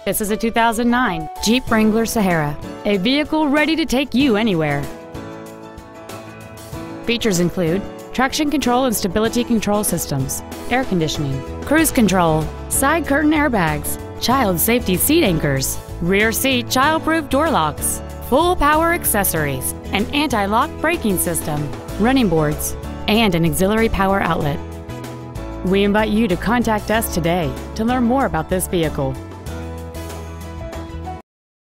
This is a 2009 Jeep Wrangler Sahara, a vehicle ready to take you anywhere. Features include traction control and stability control systems, air conditioning, cruise control, side curtain airbags, child safety seat anchors, rear seat child-proof door locks, full power accessories, an anti-lock braking system, running boards, and an auxiliary power outlet. We invite you to contact us today to learn more about this vehicle.